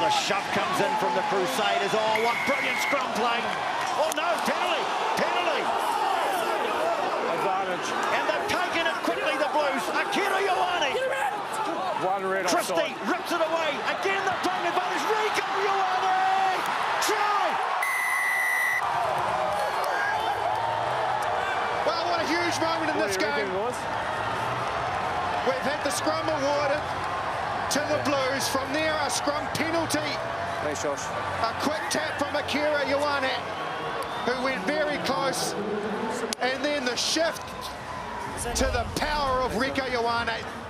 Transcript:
a shove comes in from the Crusaders. Oh, what brilliant scrum play. Oh, no, penalty. Advantage. And they've taken it quickly, the Blues. Akira Ioane. One red Christie offside. rips it away. Again, they've taken advantage. Rieko, Ioane. Try. Well, what a huge moment in this game. We've had the scrum awarded to the Blues. From there, a scrum penalty. Nice, Josh. A quick tap from Akira Ioane, who went very close. And then the shift to the power of Rieko Ioane.